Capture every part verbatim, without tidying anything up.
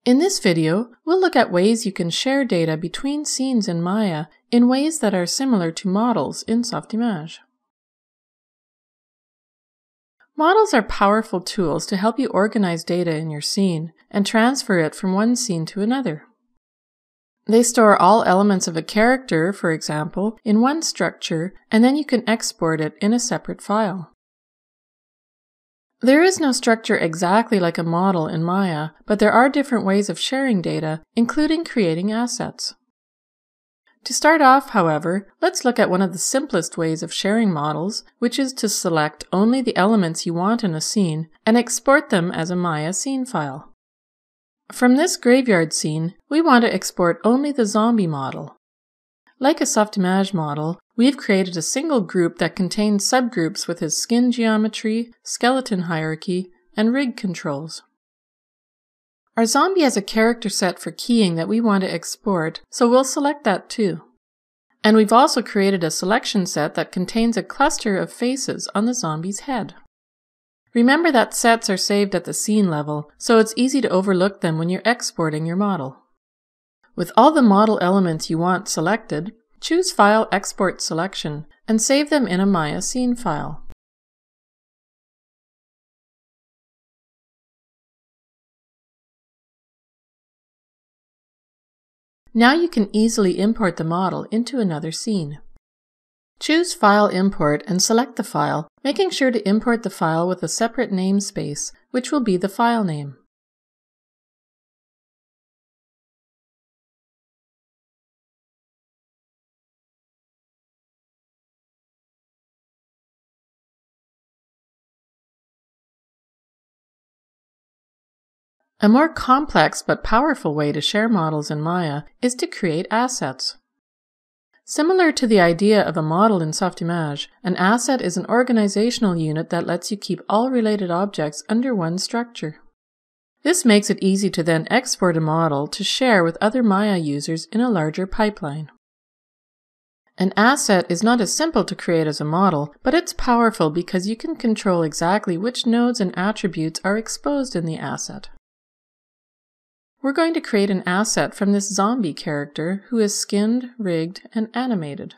In this video, we'll look at ways you can share data between scenes in Maya in ways that are similar to models in Softimage. Models are powerful tools to help you organize data in your scene and transfer it from one scene to another. They store all elements of a character, for example, in one structure, and then you can export it in a separate file. There is no structure exactly like a model in Maya, but there are different ways of sharing data, including creating assets. To start off, however, let's look at one of the simplest ways of sharing models, which is to select only the elements you want in a scene and export them as a Maya scene file. From this graveyard scene, we want to export only the zombie model. Like a Softimage model, we've created a single group that contains subgroups with his skin geometry, skeleton hierarchy, and rig controls. Our zombie has a character set for keying that we want to export, so we'll select that too. And we've also created a selection set that contains a cluster of faces on the zombie's head. Remember that sets are saved at the scene level, so it's easy to overlook them when you're exporting your model. With all the model elements you want selected, choose File Export Selection and save them in a Maya scene file. Now you can easily import the model into another scene. Choose File Import and select the file, making sure to import the file with a separate namespace, which will be the file name. A more complex but powerful way to share models in Maya is to create assets. Similar to the idea of a model in Softimage, an asset is an organizational unit that lets you keep all related objects under one structure. This makes it easy to then export a model to share with other Maya users in a larger pipeline. An asset is not as simple to create as a model, but it's powerful because you can control exactly which nodes and attributes are exposed in the asset. We're going to create an asset from this zombie character who is skinned, rigged, and animated.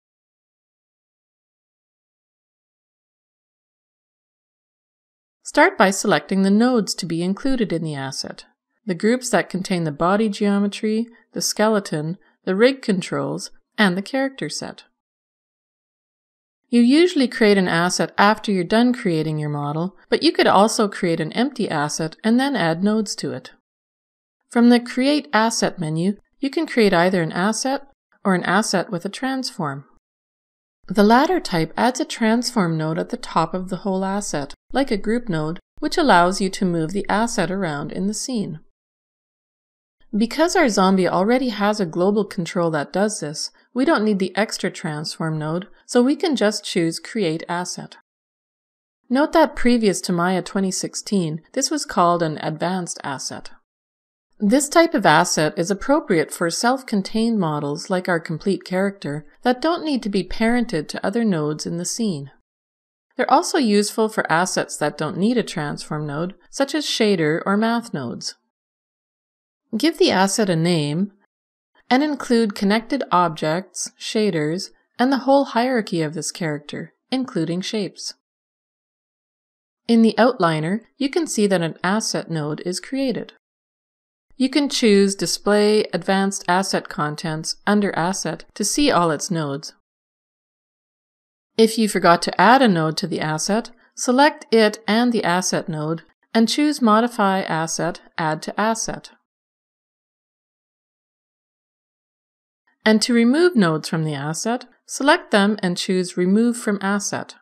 Start by selecting the nodes to be included in the asset, the groups that contain the body geometry, the skeleton, the rig controls, and the character set. You usually create an asset after you're done creating your model, but you could also create an empty asset and then add nodes to it. From the Create Asset menu, you can create either an asset or an asset with a transform. The latter type adds a transform node at the top of the whole asset, like a group node, which allows you to move the asset around in the scene. Because our zombie already has a global control that does this, we don't need the extra transform node, so we can just choose Create Asset. Note that previous to Maya twenty sixteen, this was called an Advanced Asset. This type of asset is appropriate for self-contained models like our complete character that don't need to be parented to other nodes in the scene. They're also useful for assets that don't need a transform node, such as shader or math nodes. Give the asset a name and include connected objects, shaders, and the whole hierarchy of this character, including shapes. In the outliner, you can see that an asset node is created. You can choose Display Advanced Asset Contents under Asset to see all its nodes. If you forgot to add a node to the asset, select it and the asset node and choose Modify Asset, Add to Asset. And to remove nodes from the asset, select them and choose Remove from Asset.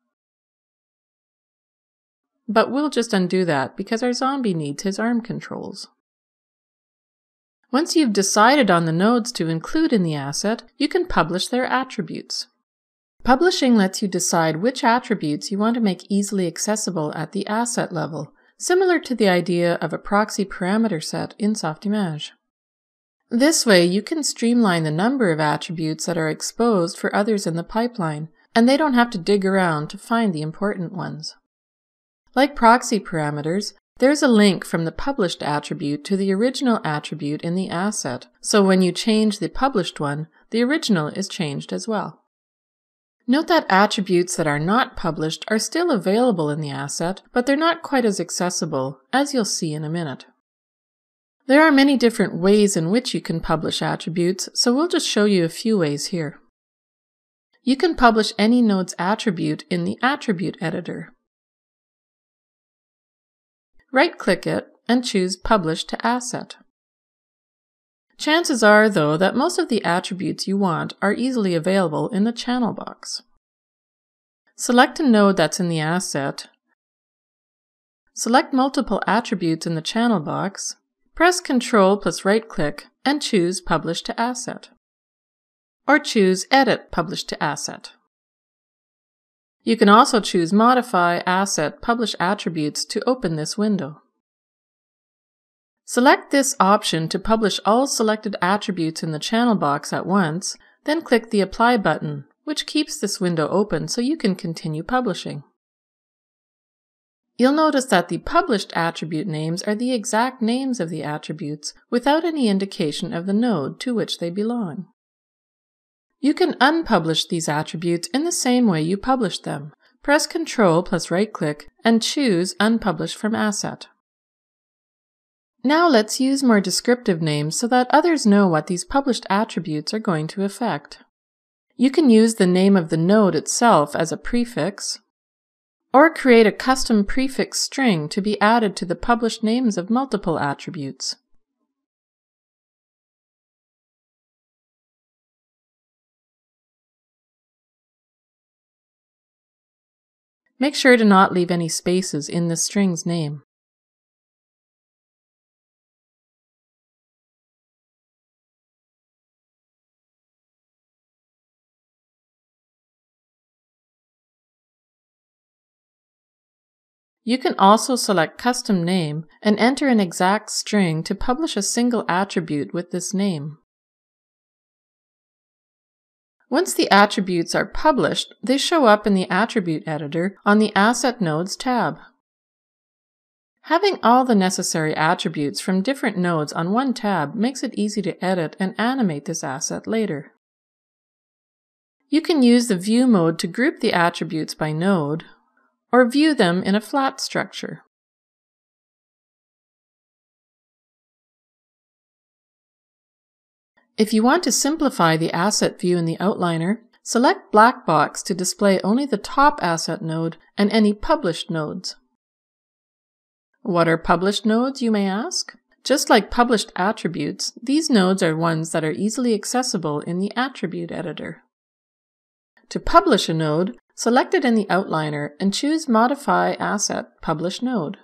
But we'll just undo that because our zombie needs his arm controls. Once you've decided on the nodes to include in the asset, you can publish their attributes. Publishing lets you decide which attributes you want to make easily accessible at the asset level, similar to the idea of a proxy parameter set in Softimage. This way, you can streamline the number of attributes that are exposed for others in the pipeline, and they don't have to dig around to find the important ones. Like proxy parameters, There's a link from the published attribute to the original attribute in the asset, so when you change the published one, the original is changed as well. Note that attributes that are not published are still available in the asset, but they're not quite as accessible, as you'll see in a minute. There are many different ways in which you can publish attributes, so we'll just show you a few ways here. You can publish any node's attribute in the Attribute Editor. Right-click it and choose Publish to Asset. Chances are, though, that most of the attributes you want are easily available in the channel box. Select a node that's in the asset. Select multiple attributes in the channel box. Press Control plus right-click and choose Publish to Asset. Or choose Edit Publish to Asset. You can also choose Modify Asset Publish Attributes to open this window. Select this option to publish all selected attributes in the channel box at once, then click the Apply button, which keeps this window open so you can continue publishing. You'll notice that the published attribute names are the exact names of the attributes without any indication of the node to which they belong. You can unpublish these attributes in the same way you published them. Press Control plus right-click and choose Unpublish from Asset. Now let's use more descriptive names so that others know what these published attributes are going to affect. You can use the name of the node itself as a prefix, or create a custom prefix string to be added to the published names of multiple attributes. Make sure to not leave any spaces in the string's name. You can also select Custom Name and enter an exact string to publish a single attribute with this name. Once the attributes are published, they show up in the Attribute Editor on the Asset Nodes tab. Having all the necessary attributes from different nodes on one tab makes it easy to edit and animate this asset later. You can use the View mode to group the attributes by node, or view them in a flat structure. If you want to simplify the asset view in the outliner, select Black Box to display only the top asset node and any published nodes. What are published nodes, you may ask? Just like published attributes, these nodes are ones that are easily accessible in the Attribute Editor. To publish a node, select it in the outliner and choose Modify Asset Publish Node.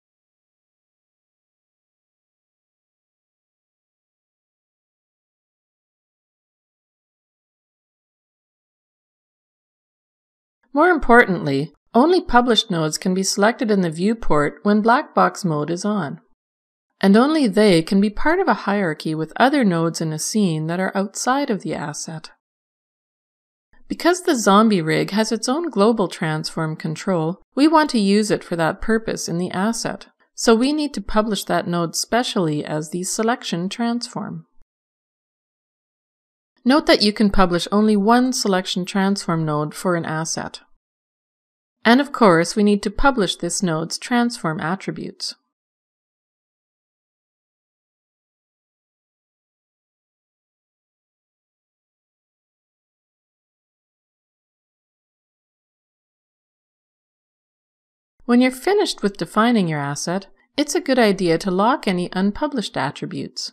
More importantly, only published nodes can be selected in the viewport when black box mode is on. And only they can be part of a hierarchy with other nodes in a scene that are outside of the asset. Because the zombie rig has its own global transform control, we want to use it for that purpose in the asset, so we need to publish that node specially as the selection transform. Note that you can publish only one selection transform node for an asset. And of course, we need to publish this node's transform attributes. When you're finished with defining your asset, it's a good idea to lock any unpublished attributes.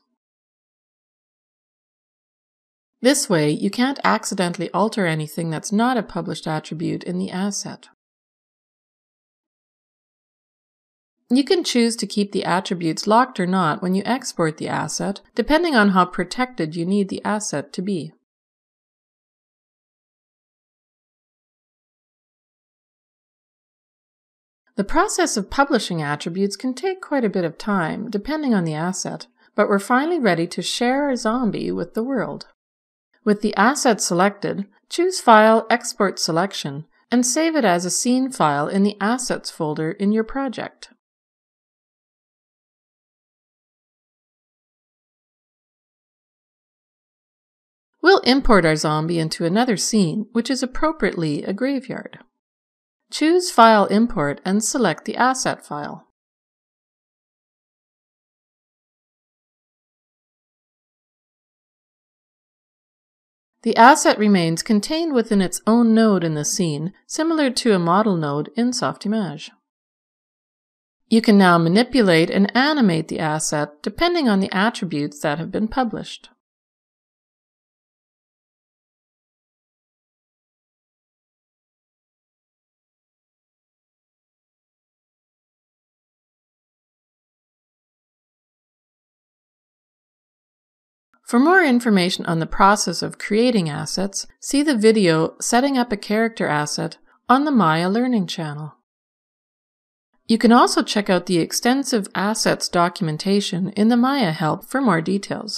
This way, you can't accidentally alter anything that's not a published attribute in the asset. You can choose to keep the attributes locked or not when you export the asset, depending on how protected you need the asset to be. The process of publishing attributes can take quite a bit of time, depending on the asset, but we're finally ready to share our zombie with the world. With the asset selected, choose File, Export Selection, and save it as a scene file in the Assets folder in your project. We'll import our zombie into another scene, which is appropriately a graveyard. Choose File Import and select the asset file. The asset remains contained within its own node in the scene, similar to a model node in Softimage. You can now manipulate and animate the asset depending on the attributes that have been published. For more information on the process of creating assets, see the video Setting Up a Character Asset on the Maya Learning channel. You can also check out the extensive assets documentation in the Maya help for more details.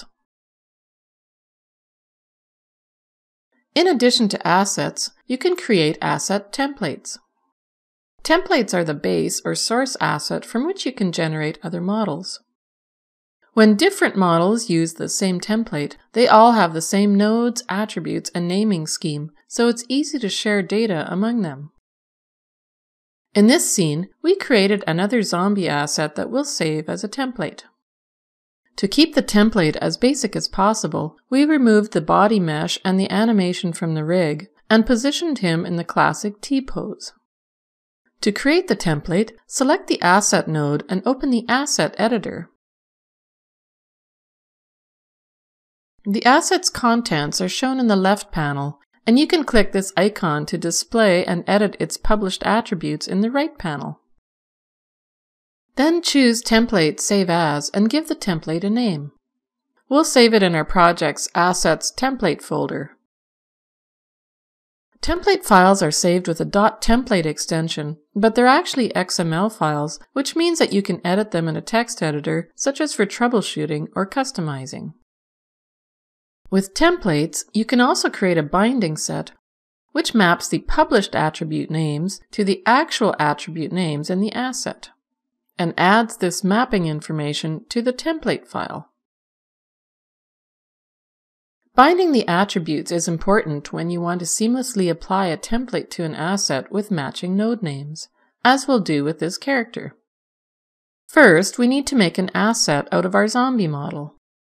In addition to assets, you can create asset templates. Templates are the base or source asset from which you can generate other models. When different models use the same template, they all have the same nodes, attributes, and naming scheme, so it's easy to share data among them. In this scene, we created another zombie asset that we'll save as a template. To keep the template as basic as possible, we removed the body mesh and the animation from the rig and positioned him in the classic T-pose. To create the template, select the Asset node and open the Asset Editor. The asset's contents are shown in the left panel, and you can click this icon to display and edit its published attributes in the right panel. Then choose Template Save As and give the template a name. We'll save it in our project's Assets Template folder. Template files are saved with a .template extension, but they're actually X M L files, which means that you can edit them in a text editor, such as for troubleshooting or customizing. With templates, you can also create a binding set, which maps the published attribute names to the actual attribute names in the asset, and adds this mapping information to the template file. Binding the attributes is important when you want to seamlessly apply a template to an asset with matching node names, as we'll do with this character. First, we need to make an asset out of our zombie model.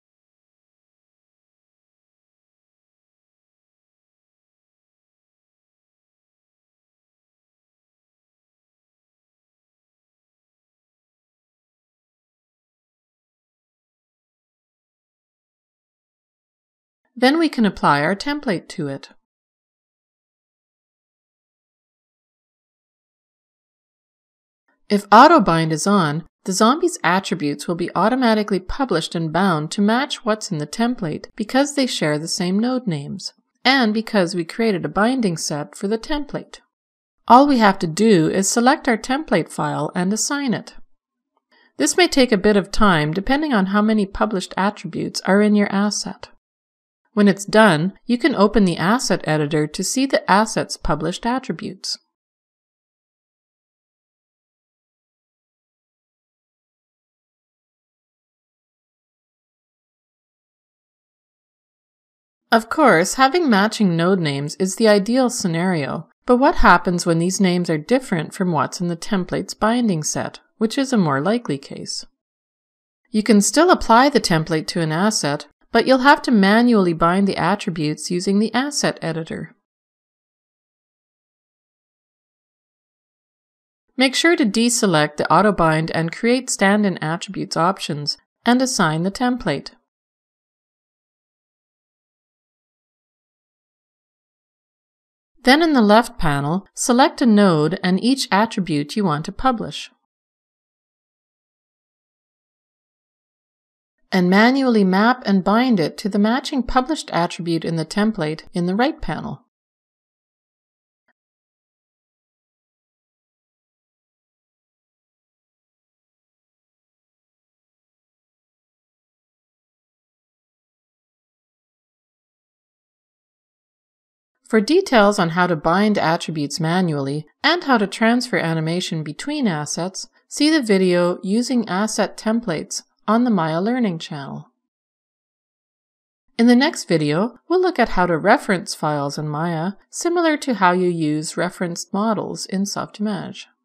Then we can apply our template to it. If AutoBind is on, the zombie's attributes will be automatically published and bound to match what's in the template because they share the same node names, and because we created a binding set for the template. All we have to do is select our template file and assign it. This may take a bit of time depending on how many published attributes are in your asset. When it's done, you can open the Asset Editor to see the asset's published attributes. Of course, having matching node names is the ideal scenario, but what happens when these names are different from what's in the template's binding set, which is a more likely case? You can still apply the template to an asset, but you'll have to manually bind the attributes using the Asset Editor. Make sure to deselect the AutoBind and Create Stand-in Attributes options and assign the template. Then in the left panel, select a node and each attribute you want to publish, and manually map and bind it to the matching published attribute in the template in the right panel. For details on how to bind attributes manually and how to transfer animation between assets, see the video Using Asset Templates on the Maya Learning channel. In the next video, we'll look at how to reference files in Maya, similar to how you use referenced models in Softimage.